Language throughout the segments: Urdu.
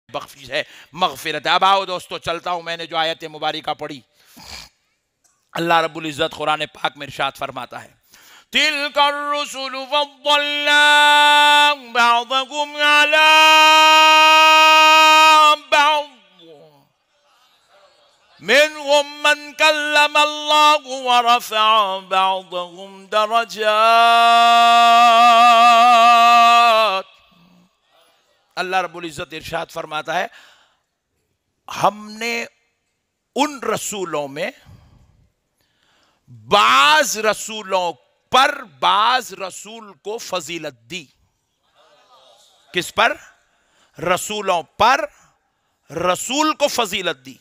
بخشش ہے، مغفرت ہے۔ اب آؤ دوستو چلتا ہوں، میں نے جو آیت مبارکہ پڑھی، اللہ رب العزت قرآن پاک میں ارشاد فرماتا ہے تِلْكَ الرُّسُلُ فَضَّلْنَا بَعْضَهُمْ عَلَىٰ بَعْضٍ مِّنْهُمْ مَنْ كَلَّمَ اللَّهُ وَرَفَعَ بَعْضَهُمْ دَرَجَاتٍ۔ اللہ رب العزت ارشاد فرماتا ہے ہم نے ان رسولوں میں بعض رسولوں پر بعض رسول کو فضیلت دی۔ کس پر؟ رسولوں پر رسول کو فضیلت دی۔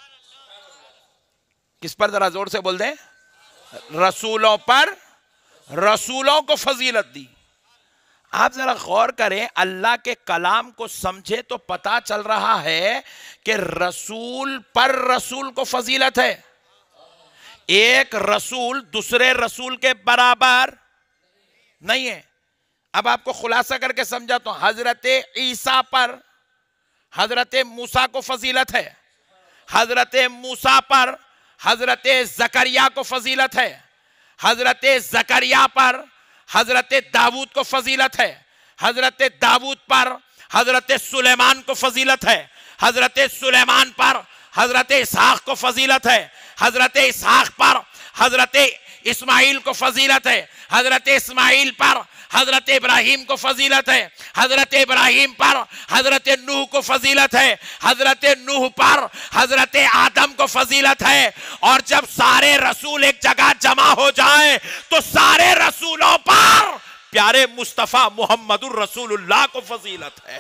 کس پر؟ ذرا زور سے بول دیں۔ رسولوں پر رسولوں کو فضیلت دی۔ آپ ذرا غور کریں، اللہ کے کلام کو سمجھے تو پتا چل رہا ہے کہ رسول پر رسول کو فضیلت ہے۔ ایک رسول دوسرے رسول کے برابر نہیں ہے۔ اب آپ کو خلاصہ کر کے سمجھاتا ہوں، حضرت عیسیٰ پر حضرت موسیٰ کو فضیلت ہے، حضرت موسیٰ پر حضرت زکریا کو فضیلت ہے، حضرت زکریا پر حضرت داؤد کو فضیلت ہے، حضرت داؤد پر حضرت سلیمان کو فضیلت ہے، حضرت سلیمان پر حضرت اسحاق کو فضیلت ہے، حضرت اسحاق پر حضرت اسماعیل کو فضیلت ہے، حضرت اسماعیل پر حضرت ابراہیم کو فضیلت ہے، حضرت ابراہیم پر حضرت نوح کو فضیلت ہے، حضرت نوح پر حضرت آدم کو فضیلت ہے۔ اور جب سارے رسول ایک جگہ جمع ہو جائیں تو سارے رسولوں پر پیارے مصطفیٰ محمد الرسول اللہ کو فضیلت ہے۔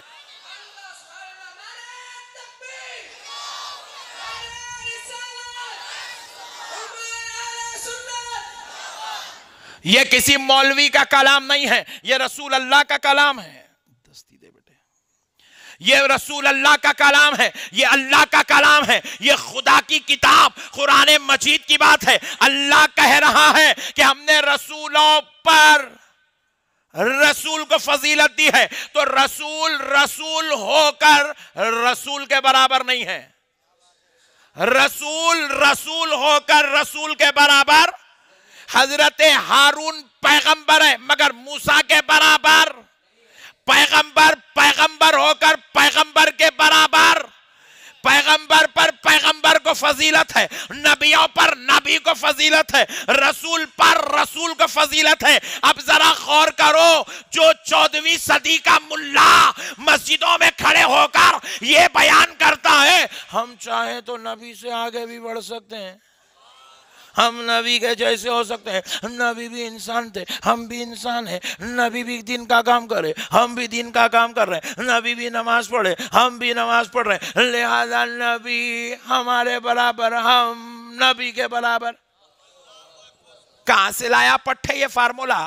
یہ کسی مولوی کا کلام نہیں ہے، یہ رسول اللہ کا کلام ہے۔ دستی دے بیٹے، یہ رسول اللہ کا کلام ہے، یہ اللہ کا کلام ہے، یہ خدا کی کتاب قرآن مجید کی بات ہے۔ اللہ کہہ رہا ہے کہ ہم نے رسولوں پر رسول کو فضیلت دی ہے، تو رسول رسول ہو کر رسول کے برابر نہیں ہے، رسول رسول ہو کر رسول کے برابر۔ حضرت ہارون پیغمبر ہے مگر موسیٰ کے برابر، پیغمبر پیغمبر ہو کر پیغمبر کے برابر، پیغمبر پر پیغمبر کو فضیلت ہے، نبیوں پر نبی کو فضیلت ہے، رسول پر رسول کو فضیلت ہے۔ اب ذرا غور کرو، جو 14ویں صدی کا ملا مسجدوں میں کھڑے ہو کر یہ بیان کرتا ہے ہم چاہیں تو نبی سے آگے بھی بڑھ سکتے ہیں، ہم نبی کے جیسے ہو سکتے ہیں، نبی بھی انسان تھے، ہم بھی انسان ہیں، نبی بھی دین کا کام کرے، ہم بھی دین کا کام کر رہے ہیں، نبی بھی نماز پڑھے، ہم بھی نماز پڑھ رہے ہیں، لہذا نبی ہمارے برابر، ہم نبی کے برابر۔ کہاں سے لایا پٹھے یہ فارمولا؟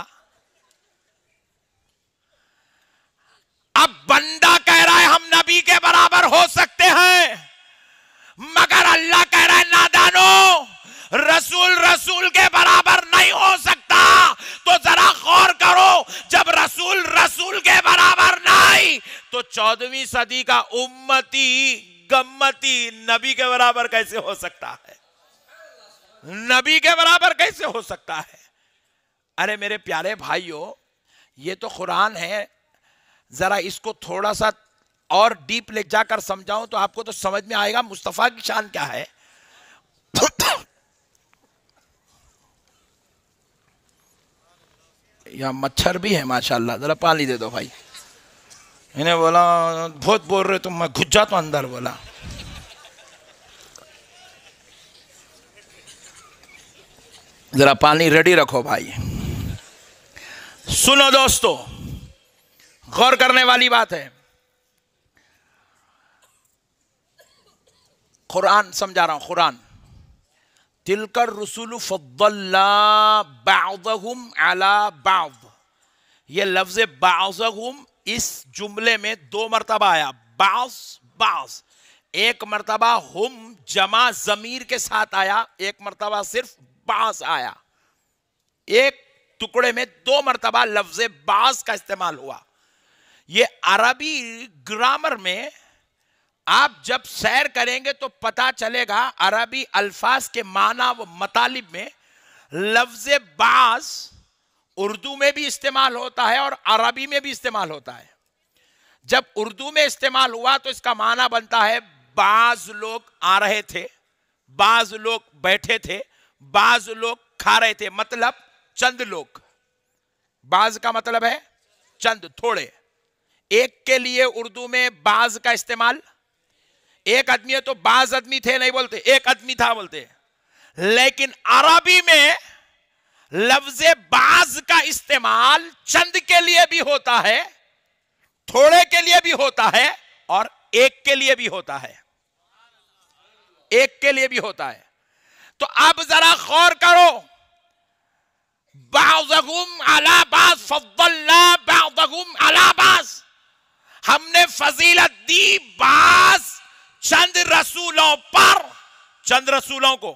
اب بندہ کہہ رہا ہے ہم نبی کے برابر ہو سکتے ہیں، مگر اللہ کہہ رہا ہے نادانو، رسول رسول کے برابر نہیں ہو سکتا۔ تو ذرا غور کرو، جب رسول رسول کے برابر نہیں تو 14ویں صدی کا امتی گمتی نبی کے برابر کیسے ہو سکتا ہے؟ نبی کے برابر کیسے ہو سکتا ہے؟ ارے میرے پیارے بھائیوں، یہ تو قرآن ہے، ذرا اس کو تھوڑا سا اور ڈیپ لے جا کر سمجھاؤں تو آپ کو تو سمجھ میں آئے گا مصطفیٰ کی شان کیا ہے۔ یہاں مچھر بھی ہے ماشاءاللہ، ذرا پانی دے دو بھائی۔ انہیں بولا بہت بول رہے تم، میں گھس جاتا ہوں اندر، بولا ذرا پانی ریڈی رکھو بھائی۔ سنو دوستو، غور کرنے والی بات ہے، قرآن سمجھا رہا ہوں، قرآن تِلْكَ الرُّسُلُ فَضَّلْنَا بَعْضَهُمْ عَلَى بَعْضٍ، یہ لفظ بعضهم اس جملے میں 2 مرتبہ آیا، بعض بعض، ایک مرتبہ ہم جمع ضمیر کے ساتھ آیا، ایک مرتبہ صرف بعض آیا، ایک ٹکڑے میں 2 مرتبہ لفظ بعض کا استعمال ہوا۔ یہ عربی گرامر میں آپ جب سیر کریں گے تو پتا چلے گا عربی الفاظ کے معنی و مطالب میں لفظ بعض اردو میں بھی استعمال ہوتا ہے اور عربی میں بھی استعمال ہوتا ہے. جب اردو میں استعمال ہوا تو اس کا معنی بنتا ہے بعض لوگ آ رہے تھے, بعض لوگ بیٹھے تھے, بعض لوگ کھا رہے تھے, مطلب چند لوگ. بعض کا مطلب ہے چند, تھوڑے. ایک کے لیے اردو میں بعض کا استعمال, ایک آدمی ہے تو بعض آدمی تھے نہیں بولتے, ایک آدمی تھا بولتے. لیکن عربی میں لفظ بعض کا استعمال چند کے لیے بھی ہوتا ہے, تھوڑے کے لیے بھی ہوتا ہے, اور ایک کے لیے بھی ہوتا ہے. ایک کے لیے بھی ہوتا ہے. تو اب ذرا غور کرو, بعضهم علی بعض فضلنا بعضهم علی بعض, ہم نے فضیلت دی بعض چند رسولوں پر, چند رسولوں کو,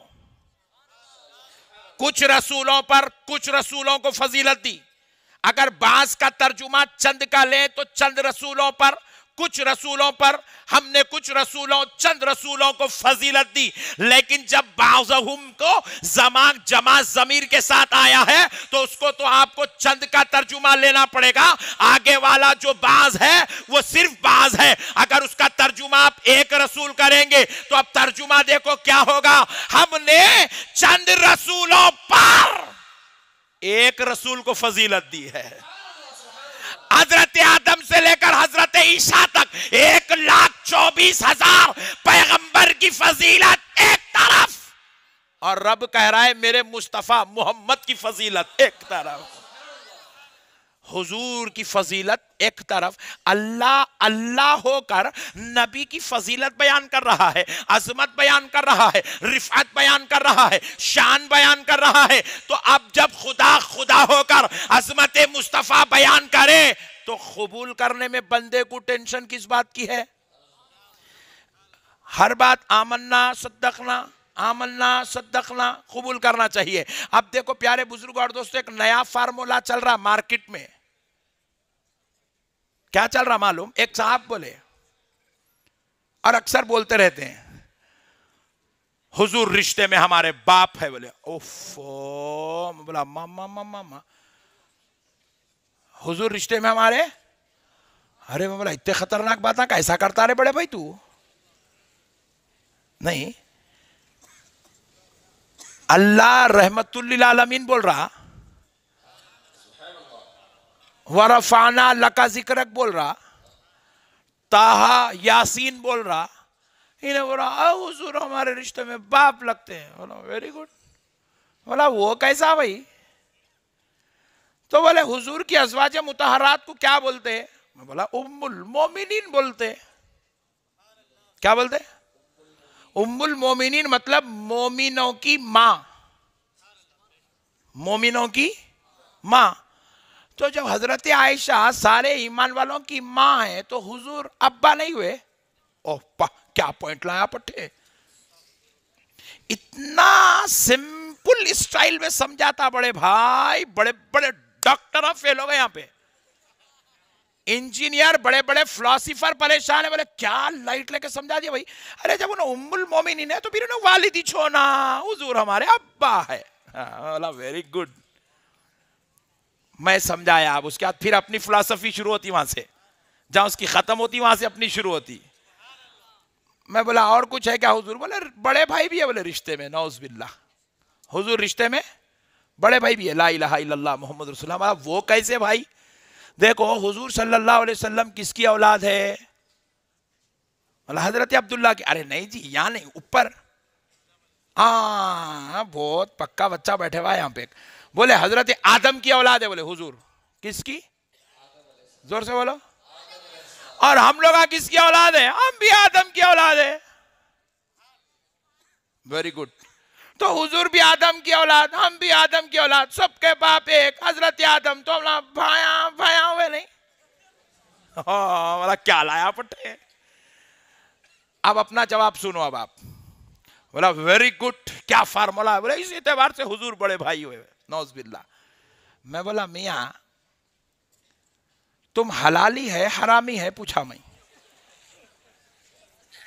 کچھ رسولوں پر, کچھ رسولوں کو فضیلت دی. اگر بعض کا ترجمہ چند کا لیں تو چند رسولوں پر, کچھ رسولوں پر, ہم نے کچھ رسولوں, چند رسولوں کو فضیلت دی. لیکن جب بعضہم کو زمان جمع ضمیر کے ساتھ آیا ہے تو اس کو تو آپ کو چند کا ترجمہ لینا پڑے گا. آگے والا جو بعض ہے وہ صرف بعض ہے. اگر اس کا ترجمہ آپ ایک رسول کریں گے تو اب ترجمہ دیکھو کیا ہوگا, ہم نے چند رسولوں پر ایک رسول کو فضیلت دی ہے. حضرت آدم سے لے کر حضرت عیسیٰ تک 1,24,000 پیغمبر کی فضیلت ایک طرف, اور رب کہہ رہا ہے میرے مصطفیٰ محمد کی فضیلت ایک طرف, حضور کی فضیلت ایک طرف. اللہ اللہ ہو کر نبی کی فضیلت بیان کر رہا ہے, عظمت بیان کر رہا ہے, رفعت بیان کر رہا ہے, شان بیان کر رہا ہے. تو اب جب خدا خدا ہو کر عظمت مصطفیٰ بیان کرے تو قبول کرنے میں بندے کو ٹینشن کس بات کی ہے؟ ہر بات آمنا صدقنا آمنا صدقنا قبول کرنا چاہیے. اب دیکھو پیارے بزرگ اور دوستو, ایک نیا فارمولا چل رہا مارکیٹ میں. کیا چل رہا معلوم؟ ایک صاحب بولے اور اکثر بولتے رہتے ہیں حضور رشتے میں ہمارے باپ ہے. بولے اوفو, بولا ماما حضور رشتے میں ہمارے, ارے بولا اتنے خطرناک باتاں کیسا کرتا رہے بڑے بھائی تو نہیں. اللہ رحمت للعالمین بول رہا, ورفعنا لکا ذکرک بول رہا, تاہا یاسین بول رہا, انہیں بول رہا حضور ہمارے رشتے میں باپ لگتے ہیں. بولا ویری گڈ. بولا وہ کیسا بھائی؟ تو بولے حضور کی ازواج مطہرات کو کیا بولتے ہیں؟ میں بولا ام المومنین بولتے. کیا بولتے؟ ام المومنین مطلب مومنوں کی ماں, مومنوں کی ماں. تو جب حضرت عائشہ سارے ایمان والوں کی ماں ہے تو حضور ابا نہیں ہوئے؟ اوہ کیا پوائنٹ لایا پٹھے. اتنا سمپل اسٹائل میں سمجھاتا بڑے بھائی. بڑے بڑے ڈاکٹر فیل ہو گئے یہاں پہ, انجینئر بڑے بڑے فلاسفر پریشان ہے. بولے کیا لائٹ لے کے سمجھا دیا بھائی. ارے جب انہوں ام المومنین ہے تو پھر انہوں والدی چھونا, حضور ہمارے ابا ہے. ویری گڈ, میں سمجھایا. اب اس کے بعد پھر اپنی فلسفی شروع ہوتی وہاں سے, جہاں اس کی ختم ہوتی وہاں سے اپنی شروع ہوتی. میں بولا اور کچھ ہے کیا حضور؟ بولے بڑے بھائی بھی ہے. بولے رشتے میں نعوذ باللہ, حضور رشتے میں بڑے بھائی بھی ہے. لا الہ الا اللہ محمد رسول اللہ. وہ کیسے بھائی؟ دیکھو حضور صلی اللہ علیہ وسلم کس کی اولاد ہے؟ حضرت عبداللہ کی. ارے نہیں جی یہاں نہیں, اوپر. ہاں بہت پکا بچہ بیٹھے ہوا ہے یہاں پہ. بولے حضرت آدم کی اولاد ہے. بولے حضور کس کی؟ زور سے بولو. اور ہم لوگ کس کی اولاد ہے؟ ہم بھی آدم کی اولاد ہے. Very good. تو حضور بھی آدم کی اولاد, ہم بھی آدم کی اولاد, سب کے باپ ایک حضرت آدم. تو ہم بھایا ہوئے نہیں. کیا لایا پٹھے. اب اپنا جواب سنو. اب آپ بولا ویری گڈ, کیا فارمولا ہے؟ بولا اس اعتبار سے حضور بڑے بھائی ہوئے. نعوذ باللہ. میں بولا میاں تم حلالی ہے حرامی ہے؟ پوچھا میں.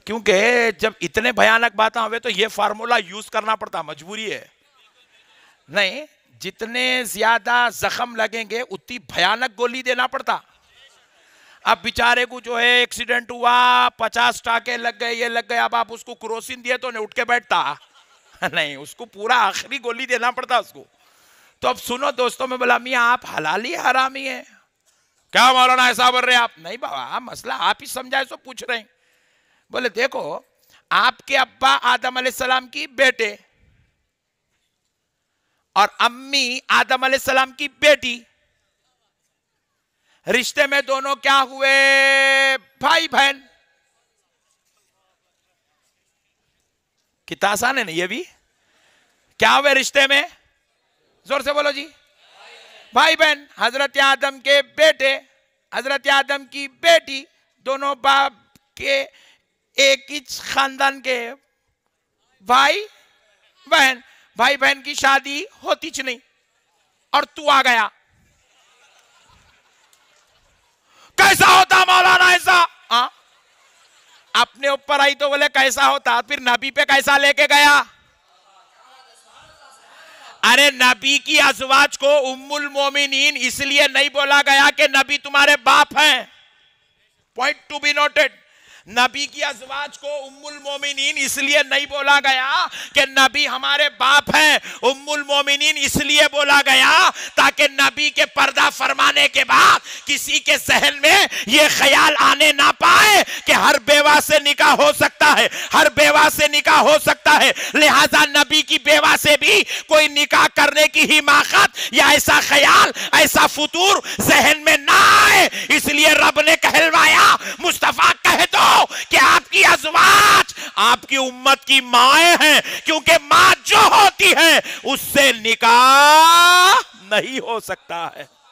کیونکہ جب اتنے بھیانک باتیں ہوئے تو یہ فارمولا یوز کرنا پڑتا، مجبوری ہے نہیں، جتنے زیادہ زخم لگیں گے اتنی بھیانک گولی دینا پڑتا. اب بیچارے کو جو ہے ایکسیڈنٹ ہوا، 50 ٹاکے لگ گئے، یہ لگ گئے، اب آپ اس کو کروسین دیے تو نہیں اٹھ کے بیٹھتا نہیں، اس کو پورا آخری گولی دینا پڑتا اس کو. تو اب سنو دوستوں، میں بولا میاں آپ حلالی حرامی ہیں کیا مولانا ایسا بول رہے آپ؟ نہیں بابا، مسئلہ آپ ہی سمجھائے سو پوچھ رہے ہیں. بولے دیکھو، آپ کے ابا آدم علیہ السلام کی بیٹے اور امی آدم علیہ السلام کی بیٹی، رشتے میں دونوں کیا ہوئے؟ بھائی بہن. کتنا آسان ہے نا یہ بھی. کیا ہوئے رشتے میں؟ زور سے بولو جی. بھائی بہن. حضرت آدم کے بیٹے، حضرت آدم کی بیٹی، دونوں باپ کے ایک ہی خاندان کے بھائی بہن. بھائی بہن کی شادی ہوتی چ نہیں اور تو آ گیا. کیسا ہوتا مولانا ایسا؟ اپنے اوپر آئی تو بولے کیسا ہوتا، پھر نبی پہ کیسا لے کے گیا؟ ارے نبی کی ازواج کو ام المومنین اس لیے نہیں بولا گیا کہ نبی تمہارے باپ ہیں. Point to be noted. نبی کی ازواج کو ام المومنین اس لیے نہیں بولا گیا کہ نبی ہمارے باپ ہیں. ام المومنین اس لیے بولا گیا تاکہ نبی کے پردہ فرمانے کے بعد کسی کے ذہن میں یہ خیال آنے نہ پائے کہ ہر بیوہ سے نکاح ہو سکتا ہے، ہر بیوہ سے نکاح ہو سکتا ہے. لہذا نبی کی بیوہ سے بھی کوئی نکاح کرنے کی حماقت یا ایسا خیال، ایسا فطور ذہن میں نہ آئے. اس لیے رب نے کہلوایا مصطفیٰ کہہ دو کہ آپ کی ازواج آپ کی امت کی مائیں ہیں، کیونکہ ماں جو ہوتی ہے اس سے نکاح نہیں ہو سکتا ہے.